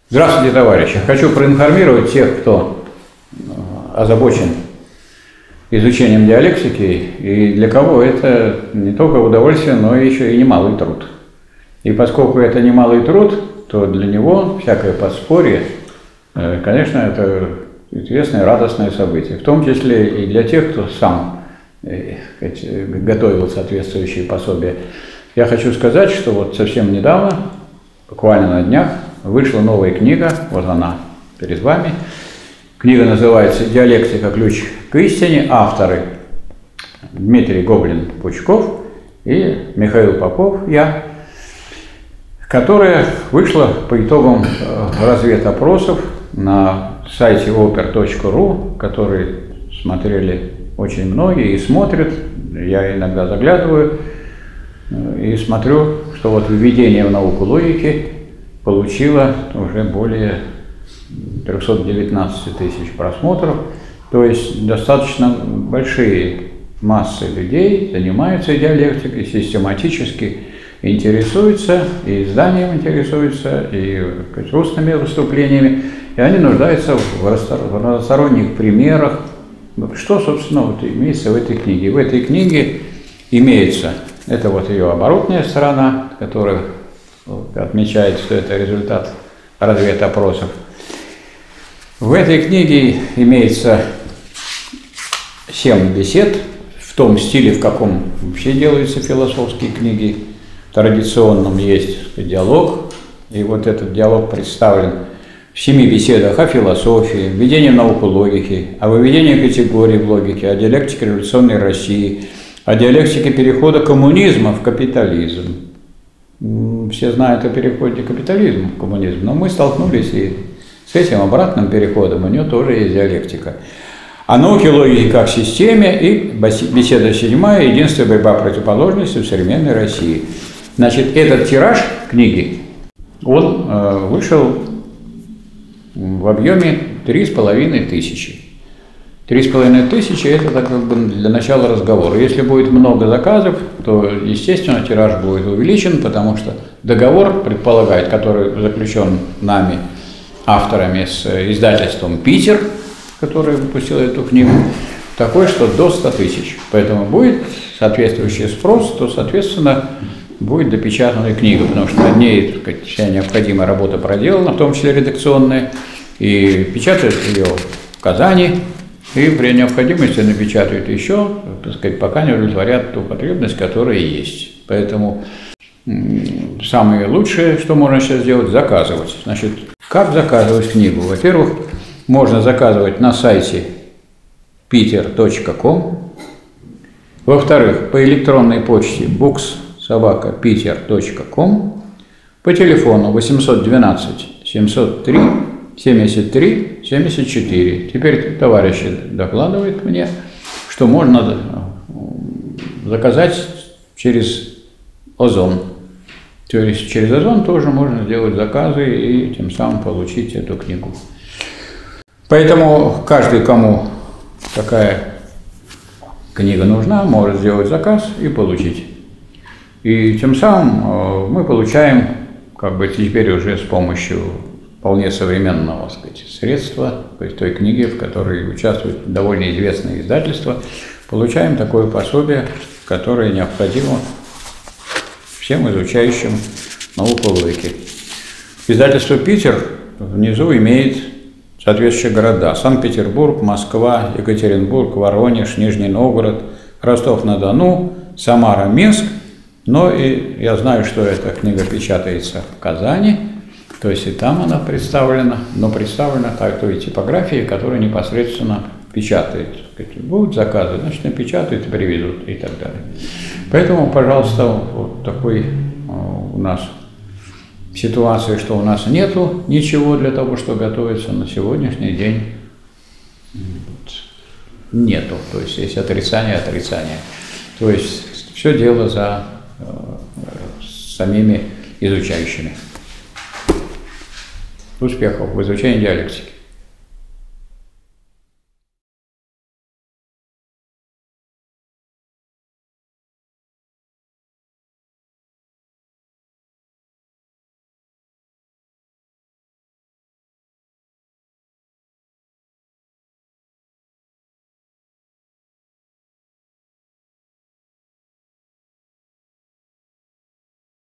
Здравствуйте, товарищи! Хочу проинформировать тех, кто озабочен изучением диалектики, и для кого это не только удовольствие, но еще и немалый труд. И поскольку это немалый труд, то для него всякое подспорье, конечно, это известное радостное событие, в том числе и для тех, кто сам готовил соответствующие пособия. Я хочу сказать, что вот совсем недавно, буквально на днях, вышла новая книга, вот она перед вами. Книга называется «Диалектика. Ключ к истине». Авторы Дмитрий Гоблин-Пучков и Михаил Попов, я, которая вышла по итогам разведопросов на сайте oper.ru, который смотрели очень многие и смотрят. Я иногда заглядываю и смотрю, что вот введение в науку логики получила уже более 319 тысяч просмотров, то есть достаточно большие массы людей занимаются диалектикой, систематически интересуются, и изданием интересуются, и устными выступлениями, и они нуждаются в разносторонних примерах. Что, собственно, вот имеется в этой книге? В этой книге имеется, это вот ее оборотная сторона, которая отмечает, что это результат разведопросов. В этой книге имеется 7 бесед в том стиле, в каком вообще делаются философские книги. Традиционном есть диалог, и вот этот диалог представлен в 7 беседах о философии, введении в науку логики, о выведении категорий в логике, о диалектике революционной России, о диалектике перехода коммунизма в капитализм. Все знают о переходе капитализма в коммунизм, но мы столкнулись и с этим обратным переходом, у него тоже есть диалектика. О науке логики как системе и беседа 7 «Единство и борьба противоположностей в современной России». Значит, этот тираж книги, он вышел в объеме 3500. 3500 – это так как бы для начала разговора. Если будет много заказов, то, естественно, тираж будет увеличен, потому что договор предполагает, который заключен нами, авторами, с издательством «Питер», которое выпустило эту книгу, такой, что до 100 тысяч. Поэтому будет соответствующий спрос, то, соответственно, будет допечатана книга, потому что над ней, так сказать, вся необходимая работа проделана, в том числе редакционная, и печатают ее в Казани, и при необходимости напечатают еще, так сказать, пока не удовлетворят ту потребность, которая есть. Поэтому самое лучшее, что можно сейчас сделать, заказывать. Значит, как заказывать книгу? Во-первых, можно заказывать на сайте peter.com. Во-вторых, по электронной почте books@peter.com. По телефону 812 703 73 74. Теперь товарищи докладывают мне, что можно заказать через Озон. То есть через Озон тоже можно сделать заказы и тем самым получить эту книгу. Поэтому каждый, кому такая книга нужна, может сделать заказ и получить. И тем самым мы получаем, как бы теперь уже с помощью вполне современного, так сказать, средства, то есть той книги, в которой участвуют довольно известные издательства, получаем такое пособие, которое необходимо всем изучающим науку логики. Издательство «Питер» внизу имеет соответствующие города: Санкт-Петербург, Москва, Екатеринбург, Воронеж, Нижний Новгород, Ростов-на-Дону, Самара, Минск. Но и я знаю, что эта книга печатается в Казани, то есть и там она представлена, но представлена той типографией, которая непосредственно печатает. Будут заказы, значит, напечатают и привезут и так далее. Поэтому, пожалуйста, вот такой у нас ситуация, что у нас нету ничего для того, чтобы готовиться на сегодняшний день. Нету, то есть есть отрицание. То есть все дело за самими изучающими. Успехов в изучении диалектики.